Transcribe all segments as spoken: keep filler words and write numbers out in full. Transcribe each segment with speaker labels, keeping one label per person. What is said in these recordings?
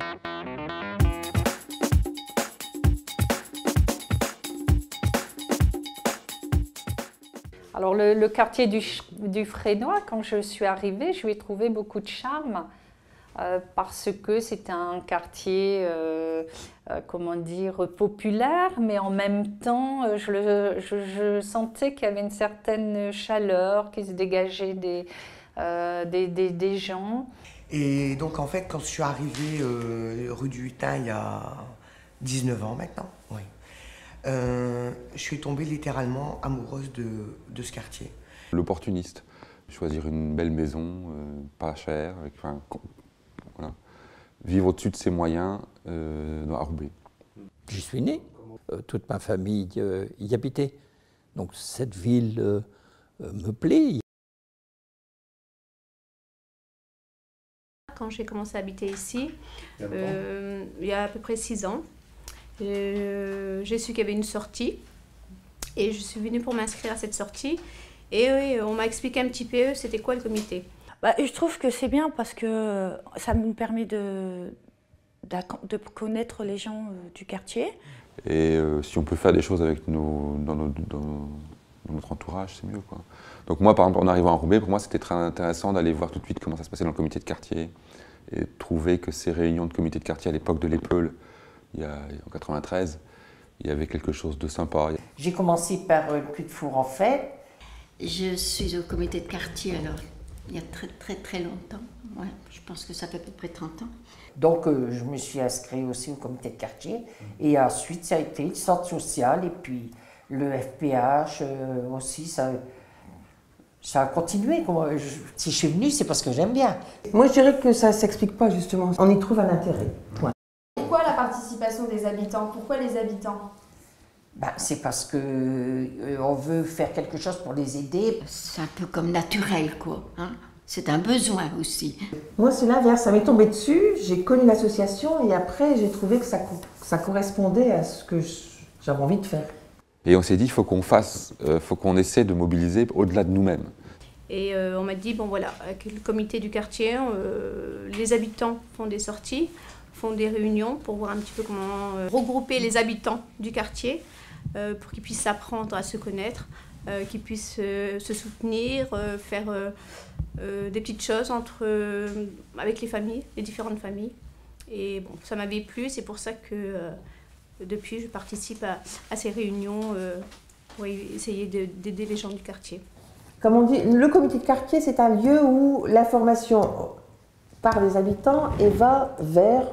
Speaker 1: Alors le, le quartier du, du Frénois, quand je suis arrivée, je lui ai trouvé beaucoup de charme euh, parce que c'est un quartier, euh, euh, comment dire, populaire, mais en même temps, je, le, je, je sentais qu'il y avait une certaine chaleur qui se dégageait des, euh, des, des, des gens.
Speaker 2: Et donc en fait, quand je suis arrivée euh, rue du Hutin il y a dix-neuf ans maintenant, oui. Euh, je suis tombée littéralement amoureuse de, de ce quartier.
Speaker 3: L'opportuniste, choisir une belle maison, euh, pas chère, avec, enfin, voilà. Vivre au-dessus de ses moyens euh, à Roubaix.
Speaker 4: J'y suis né, euh, toute ma famille euh, y habitait, donc cette ville euh, me plaît.
Speaker 5: Quand j'ai commencé à habiter ici, euh, il y a à peu près six ans, Euh, j'ai su qu'il y avait une sortie et je suis venue pour m'inscrire à cette sortie et oui, on m'a expliqué un petit peu c'était quoi le comité.
Speaker 6: Bah, je trouve que c'est bien parce que ça nous permet de, de connaître les gens du quartier.
Speaker 3: Et euh, si on peut faire des choses avec nos, dans, nos, dans, dans notre entourage, c'est mieux, quoi. Donc moi, par exemple, en arrivant à Roubaix, pour moi c'était très intéressant d'aller voir tout de suite comment ça se passait dans le comité de quartier et trouver que ces réunions de comité de quartier à l'époque de l'Épeule, il y a, en quatre-vingt-treize, il y avait quelque chose de sympa.
Speaker 7: J'ai commencé par le Puy de Four en fait.
Speaker 8: Je suis au comité de quartier alors, il y a très très très longtemps. Ouais, je pense que ça fait à peu près trente ans.
Speaker 7: Donc euh, je me suis inscrite aussi au comité de quartier. Et ensuite ça a été le centre social et puis le F P H euh, aussi. Ça, ça a continué. Je, si je suis venue, c'est parce que j'aime bien.
Speaker 9: Moi je dirais que ça ne s'explique pas justement. On y trouve un intérêt. Ouais.
Speaker 10: Pourquoi la participation des habitants? Pourquoi les habitants?
Speaker 7: Ben, c'est parce qu'on euh, veut faire quelque chose pour les aider.
Speaker 8: C'est un peu comme naturel, quoi. Hein, c'est un besoin aussi.
Speaker 9: Moi, c'est l'inverse. Ça m'est tombé dessus, j'ai connu l'association et après, j'ai trouvé que ça, ça correspondait à ce que j'avais envie de faire.
Speaker 3: Et on s'est dit, il faut qu'on fasse, euh, faut qu'on essaie de mobiliser au-delà de nous-mêmes.
Speaker 5: Et euh, on m'a dit, bon voilà, avec le comité du quartier, euh, les habitants font des sorties, font des réunions pour voir un petit peu comment euh, regrouper les habitants du quartier euh, pour qu'ils puissent s'apprendre à se connaître, euh, qu'ils puissent euh, se soutenir, euh, faire euh, euh, des petites choses entre, euh, avec les familles, les différentes familles. Et bon, ça m'avait plu, c'est pour ça que euh, depuis je participe à, à ces réunions euh, pour essayer d'aider les gens du quartier.
Speaker 9: Comme on dit, le comité de quartier, c'est un lieu où l'information par les habitants et va vers,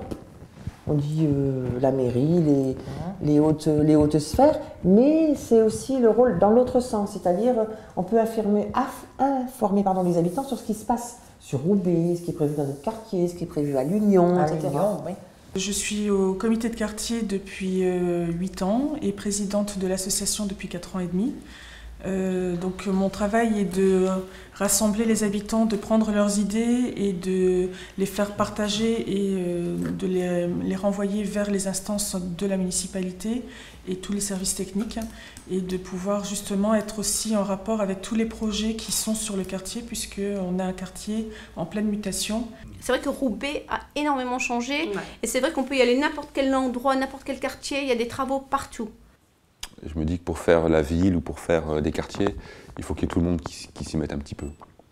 Speaker 9: on dit euh, la mairie, les, les, hautes, les hautes sphères, mais c'est aussi le rôle dans l'autre sens, c'est-à-dire on peut affirmer, aff, informer pardon, les habitants sur ce qui se passe sur Roubaix, ce qui est prévu dans notre quartier, ce qui est prévu à l'Union, et cetera. Oui.
Speaker 11: Je suis au comité de quartier depuis euh, huit ans et présidente de l'association depuis quatre ans et demi. Euh, donc mon travail est de rassembler les habitants, de prendre leurs idées et de les faire partager et euh, de les, les renvoyer vers les instances de la municipalité et tous les services techniques et de pouvoir justement être aussi en rapport avec tous les projets qui sont sur le quartier puisqu'on a un quartier en pleine mutation.
Speaker 5: C'est vrai que Roubaix a énormément changé ouais. Et c'est vrai qu'on peut y aller n'importe quel endroit, n'importe quel quartier, il y a des travaux partout.
Speaker 3: Je me dis que pour faire la ville ou pour faire des quartiers, il faut qu'il y ait tout le monde qui, qui s'y mette un petit peu.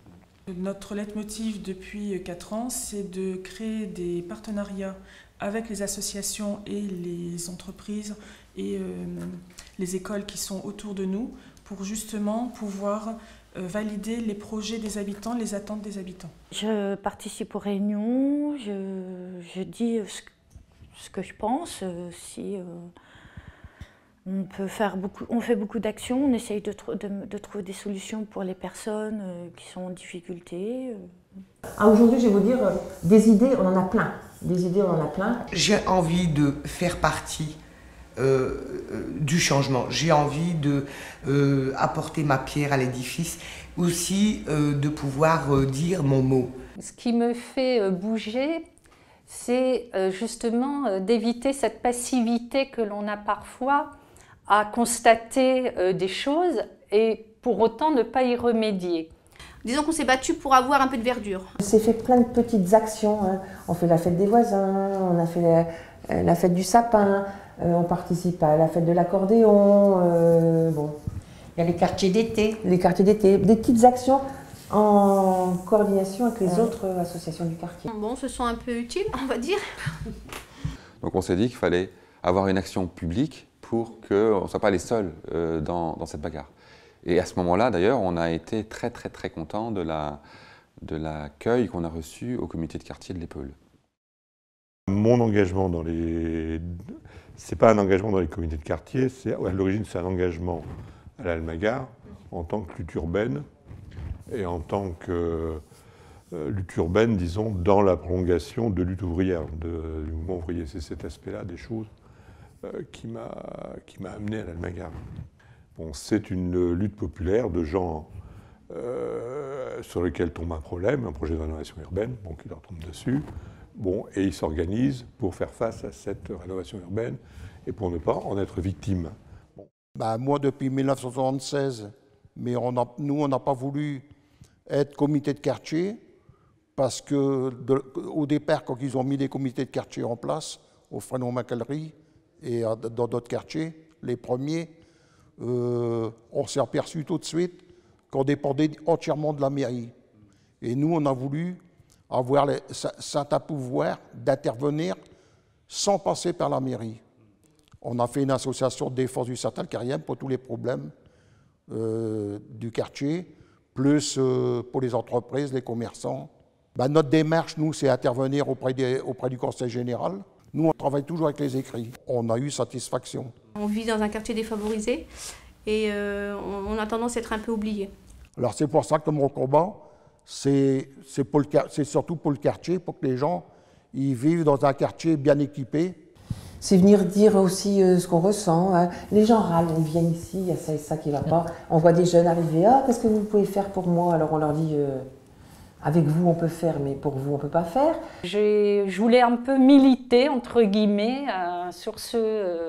Speaker 11: Notre leitmotiv depuis quatre ans, c'est de créer des partenariats avec les associations et les entreprises et euh, les écoles qui sont autour de nous pour justement pouvoir euh, valider les projets des habitants, les attentes des habitants.
Speaker 6: Je participe aux réunions, je, je dis ce, ce que je pense, euh, si... Euh On, peut faire beaucoup, on fait beaucoup d'actions, on essaye de, de, de trouver des solutions pour les personnes euh, qui sont en difficulté.
Speaker 9: Ah, aujourd'hui, je vais vous dire, euh, des idées, on en a plein. Des idées, on en a plein.
Speaker 2: J'ai envie de faire partie euh, euh, du changement. J'ai envie de euh, apporter ma pierre à l'édifice. Aussi, euh, de pouvoir euh, dire mon mot.
Speaker 1: Ce qui me fait euh, bouger, c'est euh, justement euh, d'éviter cette passivité que l'on a parfois à constater euh, des choses et pour autant ne pas y remédier.
Speaker 5: disons qu'on s'est battu pour avoir un peu de verdure.
Speaker 9: On s'est fait plein de petites actions. Hein. On fait la fête des voisins, on a fait la, la fête du sapin, euh, on participe à la fête de l'accordéon. Euh, bon.
Speaker 7: Il y a les quartiers d'été.
Speaker 9: Les quartiers d'été, des petites actions en coordination avec les ouais. autres associations du quartier.
Speaker 5: Bon, ce sont un peu utiles, on va dire.
Speaker 3: Donc on s'est dit qu'il fallait avoir une action publique pour qu'on ne soit pas les seuls euh, dans, dans cette bagarre. Et à ce moment-là, d'ailleurs, on a été très très très contents de la, de l'accueil qu'on a reçu au comité de quartier de l'Épeule.
Speaker 12: Mon engagement dans les... C'est pas un engagement dans les comités de quartier, c'est, à l'origine c'est un engagement à l'Almagar en tant que lutte urbaine et en tant que euh, lutte urbaine, disons, dans la prolongation de lutte ouvrière, de, du mouvement ouvrier. C'est cet aspect-là des choses euh, qui m'a qui m'a amené à l'Almagar. Bon, c'est une lutte populaire de gens euh, sur lesquels tombe un problème, un projet de rénovation urbaine, bon, qui leur tombe dessus. Bon, et ils s'organisent pour faire face à cette rénovation urbaine et pour ne pas en être victime.
Speaker 13: Bon. Bah, moi, depuis mille neuf cent soixante-seize, mais on a, nous, on n'a pas voulu être comité de quartier parce que, de, au départ, quand ils ont mis des comités de quartier en place, au Fresno-Macalerie et à, dans d'autres quartiers, les premiers, euh, on s'est aperçu tout de suite qu'on dépendait entièrement de la mairie. Et nous, on a voulu avoir le certain pouvoir d'intervenir sans passer par la mairie. On a fait une association de défense du Sartal-Carrième pour tous les problèmes euh, du quartier, plus euh, pour les entreprises, les commerçants. Ben, notre démarche, nous, c'est intervenir auprès, des, auprès du Conseil général. Nous, on travaille toujours avec les écrits. On a eu satisfaction.
Speaker 5: On vit dans un quartier défavorisé et euh, on, on a tendance à être un peu oublié.
Speaker 13: Alors c'est pour ça que mon combat, c'est surtout pour le quartier, pour que les gens ils vivent dans un quartier bien équipé.
Speaker 9: C'est venir dire aussi euh, ce qu'on ressent. Hein. Les gens râlent, on vient ici, il y a ça et ça qui ne va pas. On voit des jeunes arriver, ah, qu'est-ce que vous pouvez faire pour moi? Alors on leur dit, euh, avec vous on peut faire, mais pour vous on ne peut pas faire.
Speaker 1: Je, je voulais un peu militer, entre guillemets, euh, sur ce,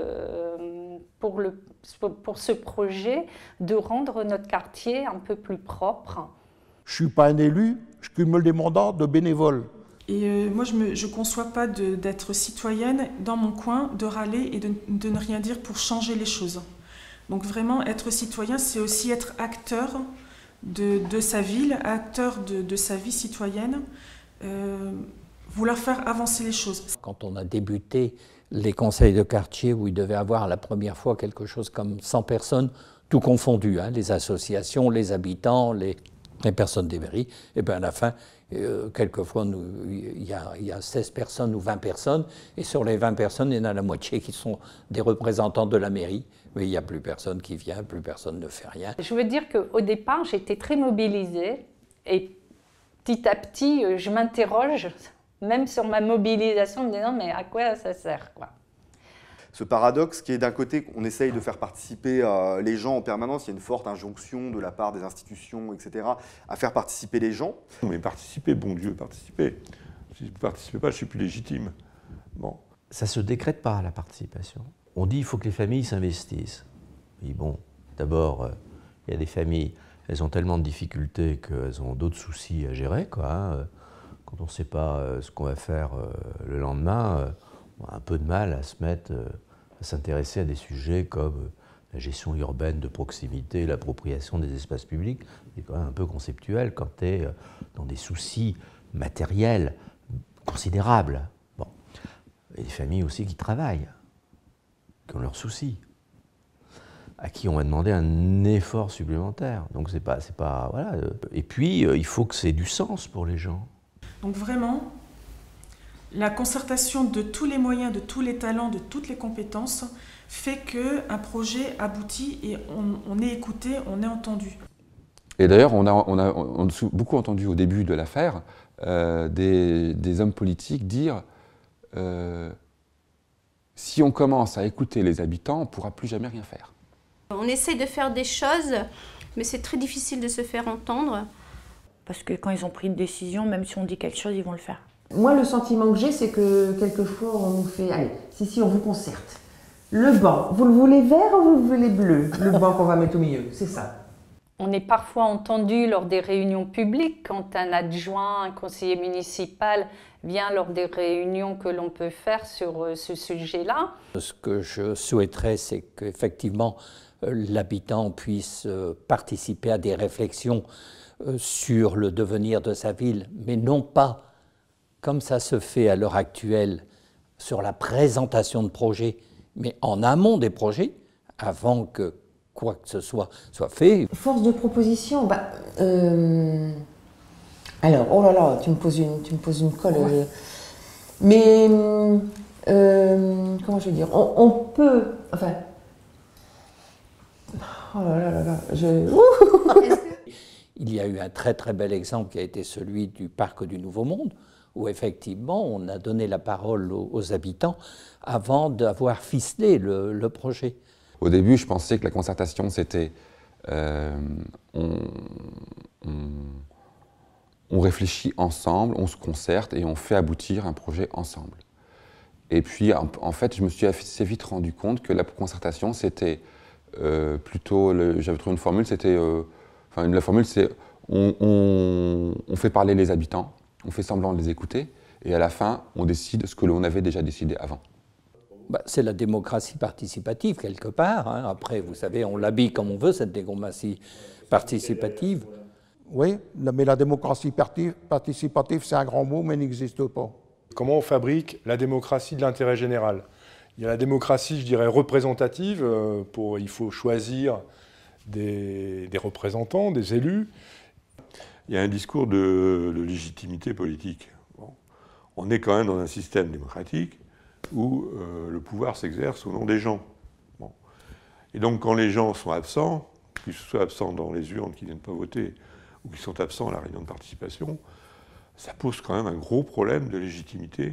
Speaker 1: euh, pour, le, pour ce projet de rendre notre quartier un peu plus propre.
Speaker 13: Je ne suis pas un élu, je cumule des mandats de bénévole.
Speaker 11: Et euh, moi, je ne conçois pas d'être citoyenne dans mon coin, de râler et de, de ne rien dire pour changer les choses. Donc vraiment, être citoyen, c'est aussi être acteur de, de sa ville, acteur de, de sa vie citoyenne, euh, vouloir faire avancer les choses.
Speaker 4: Quand on a débuté les conseils de quartier, où il devait y avoir la première fois quelque chose comme cent personnes, tout confondu, hein, les associations, les habitants, les... les personnes des mairies, et bien à la fin, euh, quelquefois, il y, y a seize personnes ou vingt personnes, et sur les vingt personnes, il y en a la moitié qui sont des représentants de la mairie, mais il n'y a plus personne qui vient, plus personne ne fait rien.
Speaker 1: Je veux dire qu'au départ, j'étais très mobilisée, et petit à petit, je m'interroge, même sur ma mobilisation, en me disant, mais à quoi ça sert, quoi.
Speaker 14: Ce paradoxe qui est d'un côté qu'on essaye de faire participer euh, les gens en permanence, il y a une forte injonction de la part des institutions, et cetera, à faire participer les gens.
Speaker 12: Mais participer, bon Dieu, participer. Si je ne participez pas, je suis plus légitime. Bon.
Speaker 15: Ça ne se décrète pas, la participation. On dit qu'il faut que les familles s'investissent. Oui, bon, d'abord, il euh, y a des familles, elles ont tellement de difficultés qu'elles ont d'autres soucis à gérer, quoi, hein. Quand on ne sait pas euh, ce qu'on va faire euh, le lendemain, euh, on a un peu de mal à se mettre, euh, à s'intéresser à des sujets comme euh, la gestion urbaine de proximité, l'appropriation des espaces publics. C'est quand même un peu conceptuel quand tu es euh, dans des soucis matériels considérables. Bon. Il y a des familles aussi qui travaillent, qui ont leurs soucis, à qui on va demander un effort supplémentaire. Donc c'est pas, c'est pas, voilà. Et puis euh, il faut que c'est du sens pour les gens.
Speaker 11: Donc vraiment, la concertation de tous les moyens, de tous les talents, de toutes les compétences fait qu'un projet aboutit et on, on est écouté, on est entendu.
Speaker 3: Et d'ailleurs, on a, on a, on a beaucoup entendu au début de l'affaire euh, des, des hommes politiques dire euh, si on commence à écouter les habitants, on ne pourra plus jamais rien faire.
Speaker 5: On essaie de faire des choses, mais c'est très difficile de se faire entendre.
Speaker 6: Parce que quand ils ont pris une décision, même si on dit quelque chose, ils vont le faire.
Speaker 9: Moi, le sentiment que j'ai, c'est que quelquefois, on nous fait... Allez, si, si, on vous concerte. Le banc, vous le voulez vert ou vous le voulez bleu? Le banc qu'on va mettre au milieu, c'est ça.
Speaker 1: On est parfois entendu lors des réunions publiques quand un adjoint, un conseiller municipal vient lors des réunions que l'on peut faire sur ce sujet-là.
Speaker 4: Ce que je souhaiterais, c'est qu'effectivement l'habitant puisse participer à des réflexions sur le devenir de sa ville, mais non pas, comme ça se fait à l'heure actuelle, sur la présentation de projets, mais en amont des projets, avant que quoi que ce soit soit fait.
Speaker 9: Force de proposition, bah, euh, alors, oh là là, tu me poses une, tu me poses une colle. Ouais. Euh, mais, euh, comment je veux dire, on, on peut, enfin, oh là là là là, je...
Speaker 4: Il y a eu un très très bel exemple qui a été celui du parc du Nouveau Monde, où effectivement on a donné la parole aux, aux habitants avant d'avoir ficelé le, le projet.
Speaker 3: Au début, je pensais que la concertation, c'était euh, on, on, on réfléchit ensemble, on se concerte et on fait aboutir un projet ensemble. Et puis, en, en fait, je me suis assez vite rendu compte que la concertation, c'était euh, plutôt, j'avais trouvé une formule, c'était, euh, enfin, la formule, c'est on, on, on fait parler les habitants, on fait semblant de les écouter, et à la fin, on décide ce que l'on avait déjà décidé avant.
Speaker 4: Bah, c'est la démocratie participative, quelque part. Hein. Après, vous savez, on l'habille comme on veut, cette démocratie participative.
Speaker 13: Oui, mais la démocratie participative, c'est un grand mot, mais n'existe pas.
Speaker 16: Comment on fabrique la démocratie de l'intérêt général? Il y a la démocratie, je dirais, représentative. Pour, il faut choisir des, des représentants, des élus.
Speaker 12: Il y a un discours de, de légitimité politique. Bon. On est quand même dans un système démocratique où euh, le pouvoir s'exerce au nom des gens. Bon. Et donc quand les gens sont absents, qu'ils soient absents dans les urnes, qui ne viennent pas voter, ou qu'ils sont absents à la réunion de participation, ça pose quand même un gros problème de légitimité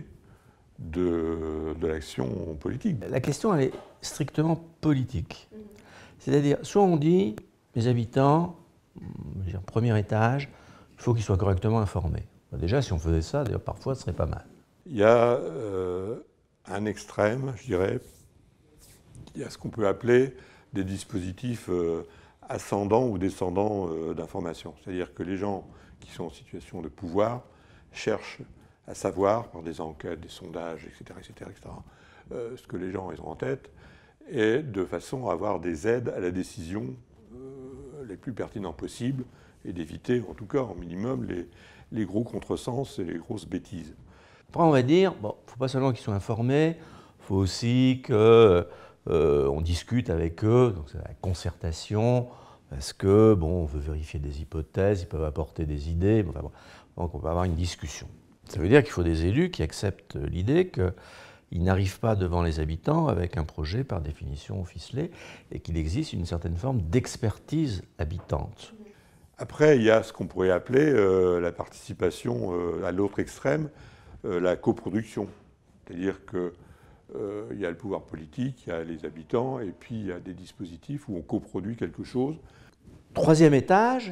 Speaker 12: de, de l'action politique.
Speaker 15: La question, elle est strictement politique. C'est-à-dire, soit on dit, les habitants, je veux dire, premier étage, il faut qu'ils soient correctement informés. Déjà, si on faisait ça, d'ailleurs, parfois, ce serait pas mal.
Speaker 12: Il y a euh, un extrême, je dirais, il y a ce qu'on peut appeler des dispositifs euh, ascendants ou descendants euh, d'information. C'est-à-dire que les gens qui sont en situation de pouvoir cherchent à savoir, par des enquêtes, des sondages, et cetera, et cetera, et cetera euh, ce que les gens ils ont en tête, et de façon à avoir des aides à la décision euh, les plus pertinentes possibles, et d'éviter, en tout cas, en minimum, les, les gros contresens et les grosses bêtises.
Speaker 15: Après, on va dire, bon, il ne faut pas seulement qu'ils soient informés, il faut aussi qu'on euh, discute avec eux, donc c'est la concertation, parce que, bon, on veut vérifier des hypothèses, ils peuvent apporter des idées, enfin, bon, donc on va avoir une discussion. Ça veut dire qu'il faut des élus qui acceptent l'idée qu'ils n'arrivent pas devant les habitants avec un projet par définition ficelé, et qu'il existe une certaine forme d'expertise habitante.
Speaker 12: Après, il y a ce qu'on pourrait appeler euh, la participation euh, à l'autre extrême, euh, la coproduction. C'est-à-dire qu'il euh, y a le pouvoir politique, il y a les habitants, et puis il y a des dispositifs où on coproduit quelque chose.
Speaker 15: Troisième étage,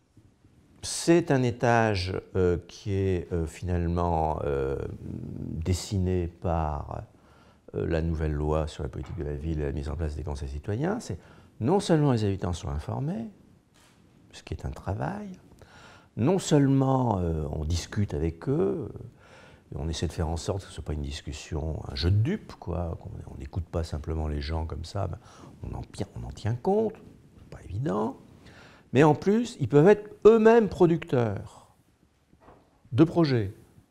Speaker 15: c'est un étage euh, qui est euh, finalement euh, dessiné par euh, la nouvelle loi sur la politique de la ville et la mise en place des conseils citoyens. C'est non seulement les habitants sont informés, ce qui est un travail, non seulement euh, on discute avec eux, et on essaie de faire en sorte que ce ne soit pas une discussion, un jeu de dupes, quoi, qu'on n'écoute pas simplement les gens comme ça, ben, on, en, on en tient compte, c'est pas évident, mais en plus, ils peuvent être eux-mêmes producteurs de projets,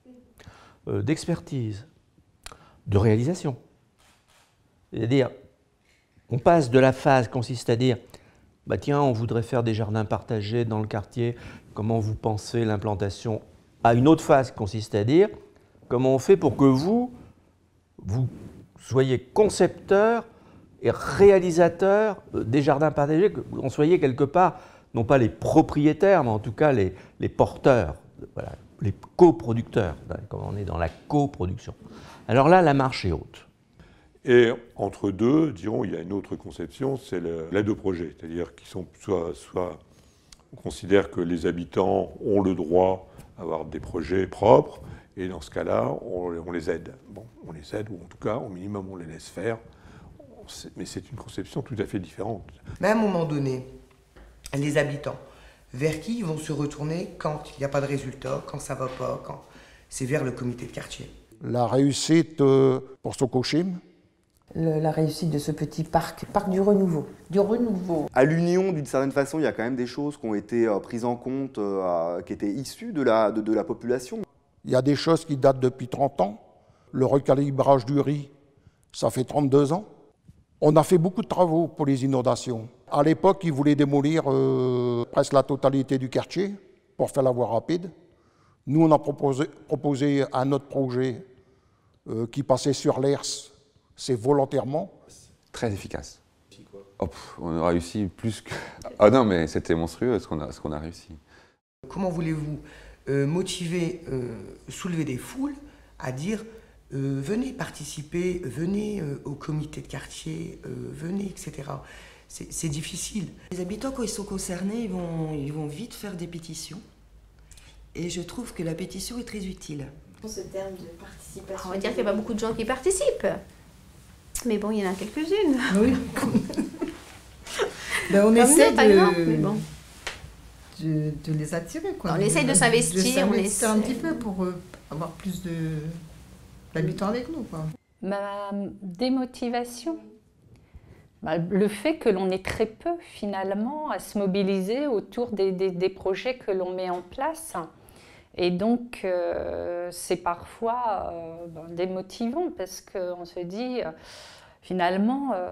Speaker 15: euh, d'expertise, de réalisation. C'est-à-dire, on passe de la phase qui consiste à dire bah tiens, on voudrait faire des jardins partagés dans le quartier, comment vous pensez l'implantation, à une autre phase qui consiste à dire comment on fait pour que vous, vous soyez concepteur et réalisateur des jardins partagés, que vous en soyez quelque part, non pas les propriétaires, mais en tout cas les, les porteurs, voilà, les coproducteurs, comme on est dans la coproduction. Alors là, la marche est haute.
Speaker 12: Et entre deux, dirons, il y a une autre conception, c'est l'aide au projet. C'est-à-dire qu'ils sont soit, soit on considère que les habitants ont le droit d'avoir des projets propres, et dans ce cas-là, on, on les aide. Bon, on les aide, ou en tout cas, au minimum, on les laisse faire. Mais c'est une conception tout à fait différente.
Speaker 2: Mais à un moment donné, Les habitants, vers qui ils vont se retourner quand il n'y a pas de résultat, quand ça ne va pas, quand c'est vers le comité de quartier.
Speaker 13: La réussite euh, pour Sokochim.
Speaker 9: Le, la réussite de ce petit parc, parc du renouveau. Du renouveau.
Speaker 14: À l'Union, d'une certaine façon, il y a quand même des choses qui ont été euh, prises en compte, euh, qui étaient issues de la, de, de la population.
Speaker 13: Il y a des choses qui datent depuis trente ans. Le recalibrage du riz, ça fait trente-deux ans. On a fait beaucoup de travaux pour les inondations. À l'époque, ils voulaient démolir euh, presque la totalité du quartier pour faire la voie rapide. Nous, on a proposé, proposé un autre projet euh, qui passait sur l'E R S. C'est volontairement.
Speaker 3: Très efficace. Oh, pff, on a réussi plus que... Ah non, mais c'était monstrueux ce qu'on a, ce qu'on a réussi.
Speaker 2: Comment voulez-vous euh, motiver, euh, soulever des foules à dire euh, venez participer, venez euh, au comité de quartier, euh, venez, et cetera. C'est difficile.
Speaker 17: Les habitants, quand ils sont concernés, ils vont, ils vont vite faire des pétitions. Et je trouve que la pétition est très utile.
Speaker 10: Ce terme de participation.
Speaker 5: On va dire qu'il n'y a pas beaucoup de gens qui participent. Mais bon, il y en a quelques-unes.
Speaker 17: Oui. Ben, on
Speaker 5: Comme
Speaker 17: essaie
Speaker 5: nous, par
Speaker 17: de,
Speaker 5: exemple, mais bon.
Speaker 17: de, de les attirer. Quoi.
Speaker 5: On essaye de s'investir.
Speaker 17: On
Speaker 5: on
Speaker 17: essaie un
Speaker 5: essaie-
Speaker 17: petit peu pour euh, avoir plus de- d'habitants avec nous. Quoi.
Speaker 1: Ma démotivation, bah, le fait que l'on est très peu finalement à se mobiliser autour des, des- des projets que l'on met en place. Et donc, euh, c'est parfois euh, ben, démotivant parce qu'on se dit, euh, finalement, euh,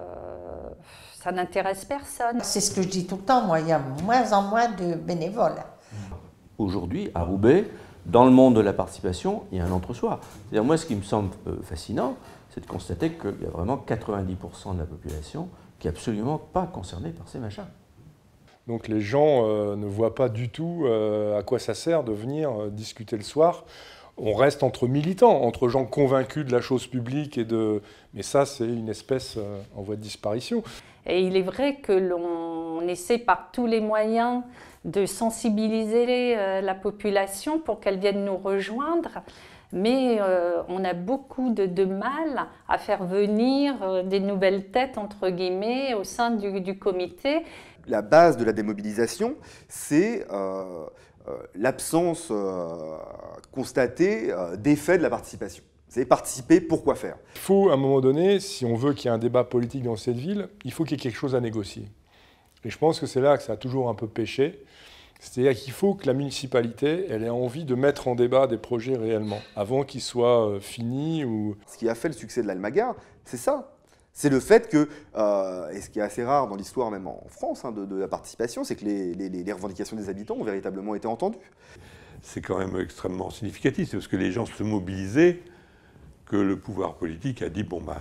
Speaker 1: ça n'intéresse personne.
Speaker 7: C'est ce que je dis tout le temps, moi, il y a moins en moins de bénévoles.
Speaker 15: Aujourd'hui, à Roubaix, dans le monde de la participation, il y a un entre-soi. C'est-à-dire, moi, ce qui me semble euh, fascinant, c'est de constater qu'il y a vraiment quatre-vingt-dix pour cent de la population qui n'est absolument pas concernée par ces machins.
Speaker 16: Donc les gens euh, ne voient pas du tout euh, à quoi ça sert de venir euh, discuter le soir. On reste entre militants, entre gens convaincus de la chose publique et de... Mais ça, c'est une espèce euh, en voie de disparition.
Speaker 1: Et il est vrai que l'on essaie par tous les moyens de sensibiliser euh, la population pour qu'elle vienne nous rejoindre. Mais euh, on a beaucoup de, de mal à faire venir euh, des nouvelles têtes, entre guillemets, au sein du, du comité.
Speaker 14: La base de la démobilisation, c'est euh, euh, l'absence euh, constatée euh, d'effet de la participation. C'est participer, pourquoi faire?
Speaker 16: Il faut, à un moment donné, si on veut qu'il y ait un débat politique dans cette ville, il faut qu'il y ait quelque chose à négocier. Et je pense que c'est là que ça a toujours un peu péché. C'est-à-dire qu'il faut que la municipalité elle ait envie de mettre en débat des projets réellement, avant qu'ils soient euh, finis. Ou...
Speaker 14: Ce qui a fait le succès de l'Almagar, c'est ça. C'est le fait que, euh, et ce qui est assez rare dans l'histoire même en France hein, de, de la participation, c'est que les, les, les revendications des habitants ont véritablement été entendues.
Speaker 12: C'est quand même extrêmement significatif, c'est parce que les gens se mobilisaient que le pouvoir politique a dit, bon bah,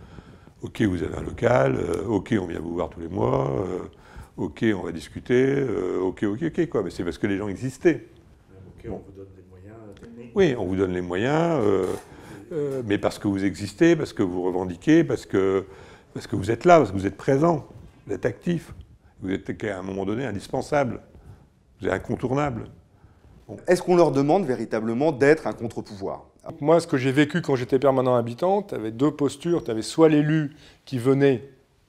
Speaker 12: ok vous avez un local, euh, ok on vient vous voir tous les mois, euh, ok on va discuter, euh, ok ok ok quoi, mais c'est parce que les gens existaient.
Speaker 18: Ok, on vous donne des moyens techniques.
Speaker 12: Oui, on vous donne les moyens, euh, euh, mais parce que vous existez, parce que vous revendiquez, parce que, parce que vous êtes là, parce que vous êtes présent, vous êtes actif, vous êtes à un moment donné indispensable, vous êtes incontournable.
Speaker 14: Bon. Est-ce qu'on leur demande véritablement d'être un contre-pouvoir?
Speaker 16: Moi, ce que j'ai vécu quand j'étais permanent habitant, tu avais deux postures. Tu avais soit l'élu qui venait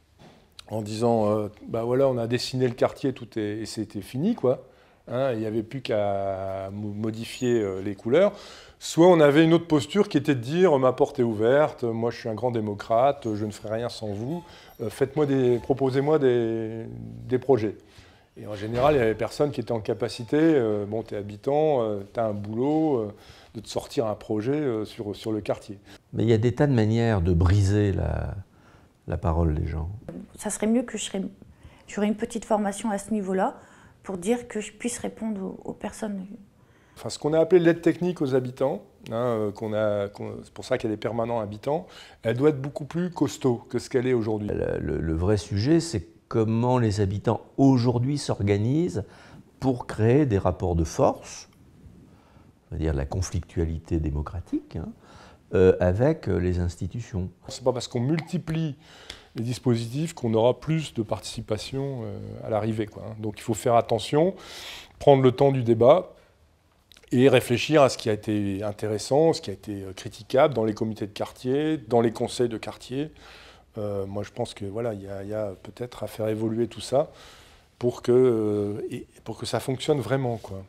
Speaker 16: en disant euh, bah voilà, on a dessiné le quartier, tout est, et c'était fini, quoi. Hein, il n'y avait plus qu'à modifier euh, les couleurs. Soit on avait une autre posture qui était de dire ma porte est ouverte, moi je suis un grand démocrate, je ne ferai rien sans vous, euh, faites-moi des, proposez-moi des, des projets. Et en général, il y avait personne qui était en capacité, euh, bon, tu es habitant, euh, tu as un boulot, euh, de te sortir un projet euh, sur, sur le quartier.
Speaker 15: Mais il y a des tas de manières de briser la, la parole des gens.
Speaker 6: Ça serait mieux que j'aurais une petite formation à ce niveau-là pour dire que je puisse répondre aux, aux personnes.
Speaker 16: Enfin, ce qu'on a appelé l'aide technique aux habitants, hein, euh, qu'on a, qu'on, c'est pour ça qu'il y a des permanents habitants, elle doit être beaucoup plus costaud que ce qu'elle est aujourd'hui.
Speaker 15: Le, le, le vrai sujet, c'est comment les habitants aujourd'hui s'organisent pour créer des rapports de force, c'est-à-dire la conflictualité démocratique, hein, euh, avec les institutions.
Speaker 16: C'est pas parce qu'on multiplie les dispositifs qu'on aura plus de participation euh, à l'arrivée, quoi, hein. Donc il faut faire attention, prendre le temps du débat et réfléchir à ce qui a été intéressant, ce qui a été critiquable dans les comités de quartier, dans les conseils de quartier. Euh, moi je pense que voilà, il y a, y a peut-être à faire évoluer tout ça pour que, euh, et pour que ça fonctionne vraiment, quoi.